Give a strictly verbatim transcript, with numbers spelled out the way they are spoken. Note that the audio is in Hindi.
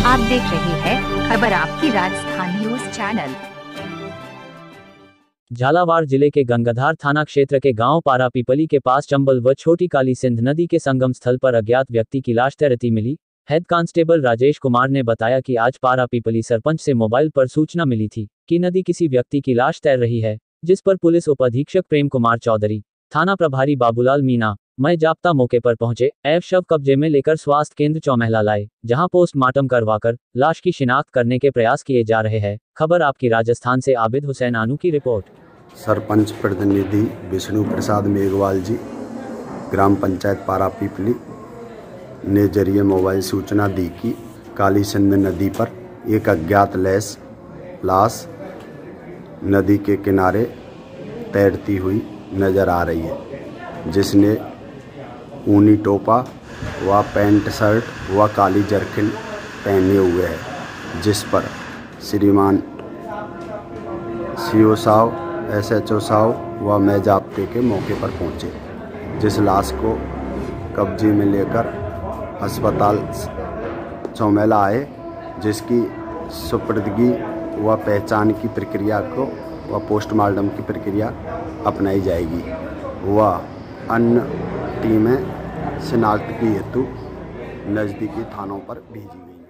आप देख रहे हैं खबर आपकी राजस्थान न्यूज चैनल। झालावाड़ जिले के गंगाधार थाना क्षेत्र के गांव पारा पीपली के पास चंबल व छोटी काली सिंध नदी के संगम स्थल पर अज्ञात व्यक्ति की लाश तैरती मिली। हेड कांस्टेबल राजेश कुमार ने बताया कि आज पारा पीपली सरपंच से मोबाइल पर सूचना मिली थी कि नदी किसी व्यक्ति की लाश तैर रही है, जिस पर पुलिस उप अधीक्षक प्रेम कुमार चौधरी, थाना प्रभारी बाबूलाल मीणा, मैं जाप्ता मौके पर पहुंचे एवं शव कब्जे में लेकर स्वास्थ्य केंद्र चौमहला लाए, जहां पोस्टमार्टम करवाकर लाश की शिनाख्त करने के प्रयास किए जा रहे हैं। खबर आपकी राजस्थान से आबिद हुसैन आनू की रिपोर्ट। सरपंच प्रतिनिधि विष्णु प्रसाद मेघवाल जी, ग्राम पंचायत पारा पीपली ने जरिए मोबाइल सूचना दी कि काली सिंध नदी पर एक अज्ञात लैस लाश नदी के किनारे तैरती हुई नजर आ रही है, जिसने ऊनी टोपा व पैंट शर्ट व काली जर्किन पहने हुए है, जिस पर श्रीमान सीओ साहब, एस एच ओ साहब व मैं जाप्ते के मौके पर पहुंचे, जिस लाश को कब्जे में लेकर अस्पताल चौमहला आए, जिसकी सुपुर्दगी व पहचान की प्रक्रिया को व पोस्टमार्टम की प्रक्रिया अपनाई जाएगी व अन्य टीमें शिनाख्त की हेतु नज़दीकी थानों पर भेजी गई।